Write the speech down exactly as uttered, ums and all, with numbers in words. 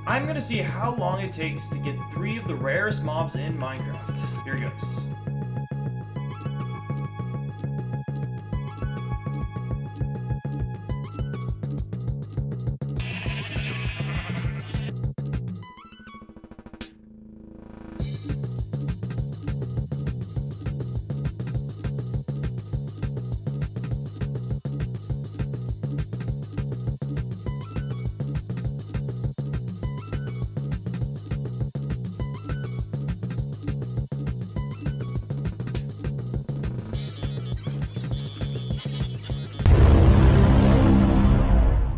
I'm gonna see how long it takes to get three of the rarest mobs in Minecraft. Here goes.